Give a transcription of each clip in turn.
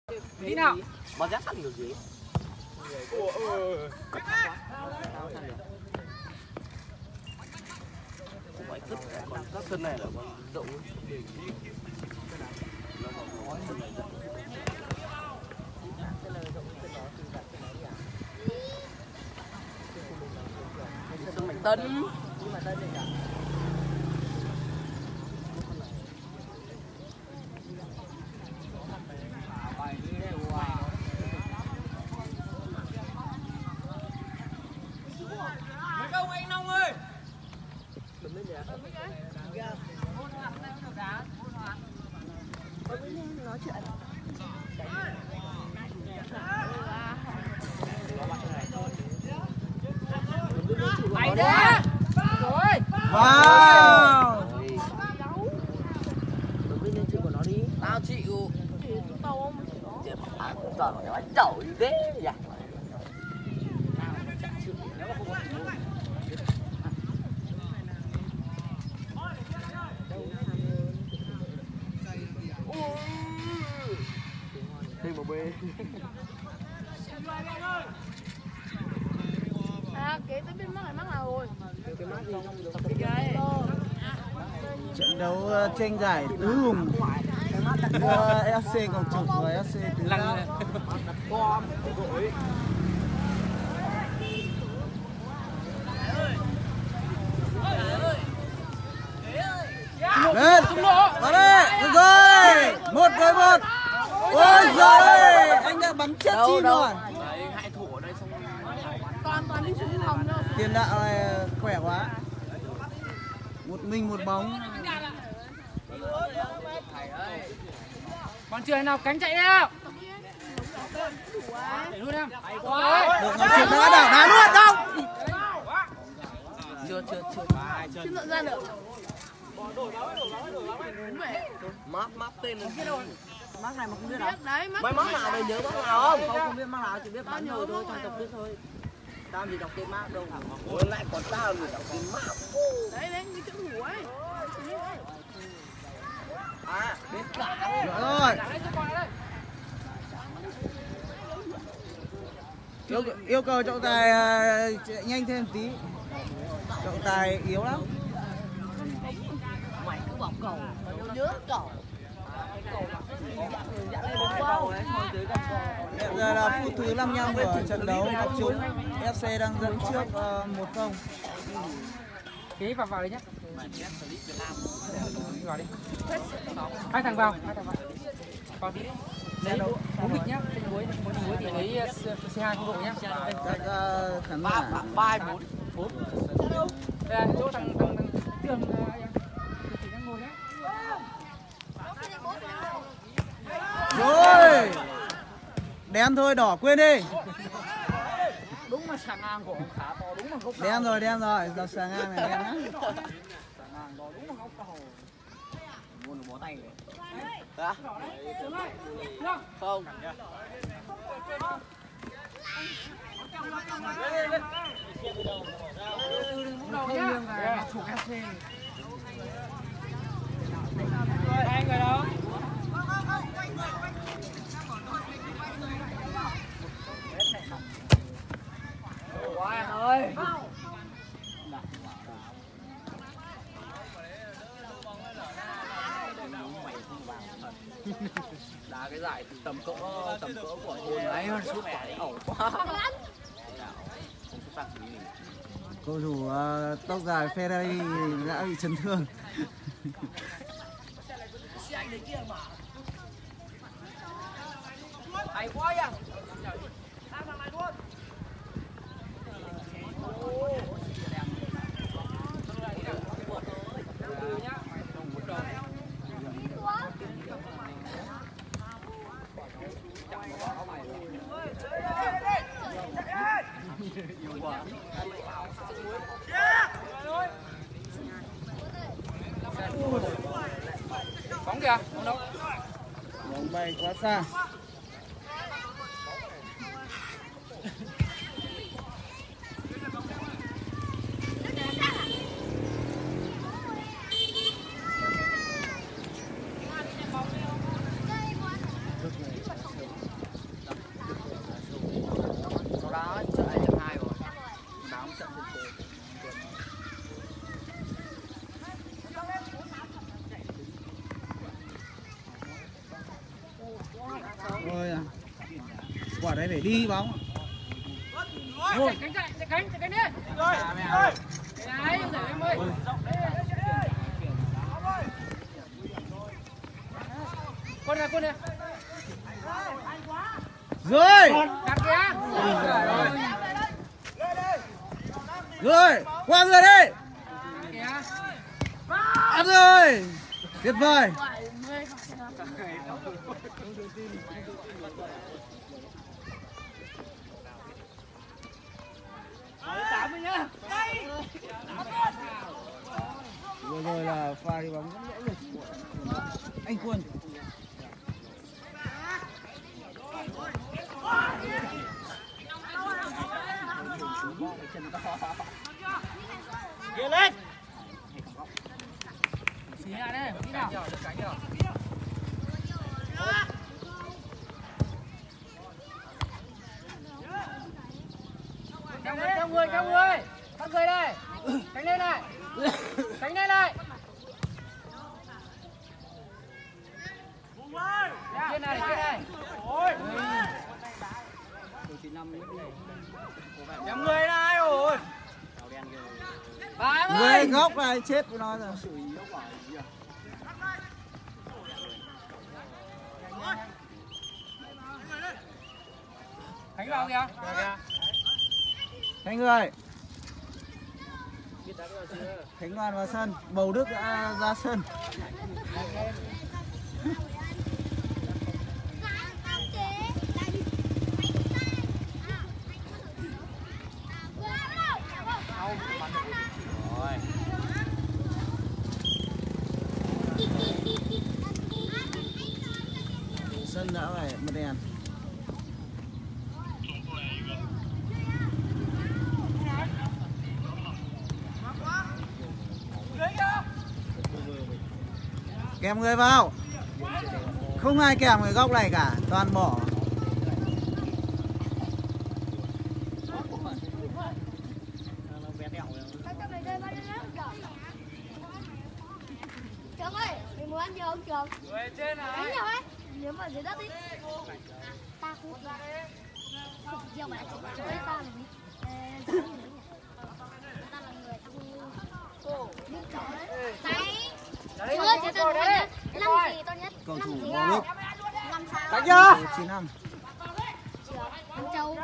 Tí nào? Mà dắt thằng kiểu gì? Phải cất các sân này là còn rộng. Sân Mạnh Tân. Nhưng mà Tân này cả. Nói chuyện Mày ra rồi. Wow. Đừng biết nên chịu của nó đi. Tao chịu. tao không chịu đó. Toàn phải bánh chậu như thế nhỉ. Thêm một bê. À, kế tới bên mắc nào rồi. Cái mát gì trong Trận đấu tranh giải tứ hùng FC Quảng Trực và FC Tứ Giác. Lên, vào đây, được rồi, 1-1. Ôi giời, anh đã bắn chết chim rồi. Đấy, hai thủ ở đây xong. Toàn đi xuống hầm nữa. Tiền đạo này khỏe quá. Một mình một bóng. Còn chưa nào cánh chạy nào. Để luôn em. Được nói chuyện đá luôn không? Chưa. Chưa nhận ra được. Map tên là Mắc này mà không biết Biết đâu. đấy, mấy map nào đây nhớ map nào không? Không biết mắc nào, chỉ biết bắn thôi thôi, trong tập biết thôi. Tao chỉ đọc tên map đâu. Ôi lại còn tao người đọc tên map. Đấy, cái chữ thủ ấy. À, biết cả. Rồi. Yêu cầu trọng tài nhanh thêm tí. Trọng tài yếu lắm. Mày cứ bảo cầu, tao nhớ cầu. Hiện giờ là phút thứ 55 của trận đấu tập trung. FC đang dẫn trước 1-0. Kế vào đấy nhé. Vào đi. Hai thằng vào. Vào tí. Đấy, 4 bịch nhá. Trên cuối thì lấy C2 không độ nhá. Các khán Ba giả 3 4. Đây là chỗ thằng Tường thì đang ngồi đấy. rồi. Đen thôi, đỏ quên đi. Đúng là sàng ngang của ông khá to, đúng là gốc Đen rồi, giờ sàng ngang này đen á. sàng ngang to, đúng là gốc to. Muốn bó tay rồi. Hả? Không. Hai người đó. Quá em ơi. Đá cái giải tầm cỡ của thôn ấy sút quả ẩu quá. Không xuất sắc gì. Cầu thủ tóc dài Ferrari đã bị chấn thương. Hay quá nhỉ. Bóng kìa, bóng đâu? Bóng bay quá xa. Ôi à. Quả đấy phải đi bóng. Chạy cánh đi. Rồi. Đấy, để em ơi. Con này. Rồi. Cắt kìa. Rồi, qua người đi. Kìa. Ăn rồi. Tuyệt vời. Vừa rồi là pha đi bóng rất lẽ lực của anh Quân. Kia lên. Xí lại đây, tí nào. Theo người. Phát người đây. Cánh lên này. Cánh lên này. Kia này. Ôi. Nhắm người này rồi. Người góc này chết với nó rồi. Khánh vào kìa. Khánh ơi. Khánh Loan vào sân, Bầu Đức đã ra sân. Sân đã phải bật đèn. Kèm người vào. Không ai kèm người góc này cả, toàn bỏ. Trường ơi, mình muốn ăn nhiều không Trường? Người trên này. Đánh nhiều ấy. Nếu mà dưới đất đi. Ta cũng nhiều bạn chỉ chơi ta là gì? Ta là người ta không biết chó đấy. Đấy. Chưa chỉ tôi nói năm gì tốt nhất. Cầu thủ Năm gì Bầu Đức. Năm sao? Đánh nhá. 95. Năm Châu.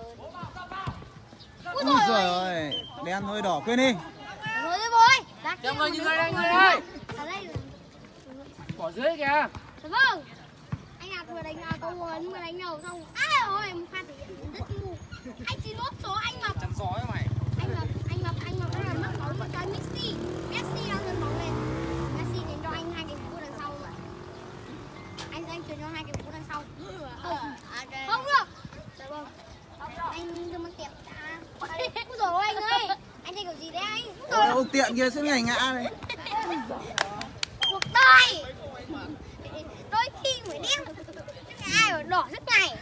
Ui giời ơi, đen thôi đỏ quên đi. Rồi đi bôi. Theo người như người đây. Ở đây là Bỏ dưới kìa. vâng. Anh nào vừa đánh câu muốn vừa đánh đầu xong ai ơi em pha thể hiện rất ngu. Anh chỉ nốt số anh Mập. Chắn gió cho mày. Anh Mập đang là mất bóng mà cho Messi đang lên bóng lên. Messi đến cho anh hai cái cú đằng sau mà. Anh chuyển cho hai cái cú đằng sau. Không được. Dạ vâng. Anh đưa mất tiệm đã. Úi dồi ôi anh ơi. Anh chơi kiểu gì đấy anh? Úi dồi. Ông tiện kia sẽ ngày ngã này. Cuộc đời. Đôi khi mới đen. Ai ở đỏ rất ngày.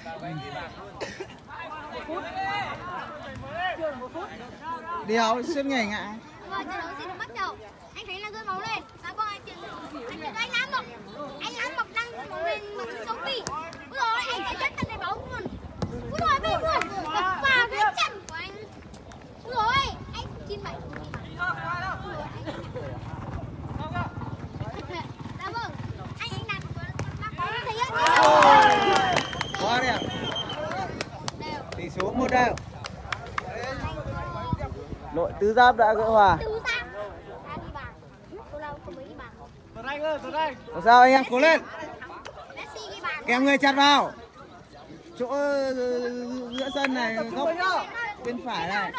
Đéo suốt ngày ngã. Rồi trận đấu xin được bắt đầu. Anh Khánh đang đưa bóng lên. Và vâng anh chuyển cho anh Lãm Mộc. Anh Lãm Mộc đang đưa bóng lên mà cứ sống đi. Úi dồi ôi anh sẽ chết chân này bóng luôn. Úi dồi ôi bên luôn. Đập vào cái chân của anh. Úi dồi ôi anh 97. Dạ vâng. Anh đặt bóng thể hiện. Quá đẹp. Tỷ số 1 đều. Đội tứ giáp đã gỡ hòa. Tứ giáp đã ghi bàn. Tôi đâu không mới ghi bàn. Tuấn Anh. Làm sao anh em cố lên. Messi ghi bàn. Kèm người chặt vào. Chỗ giữa sân này góc bên phải này.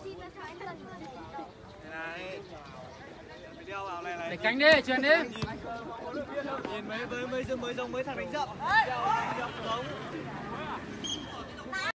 Để cánh đi, chuyền đi. Nhìn mấy mới thằng đánh rậm.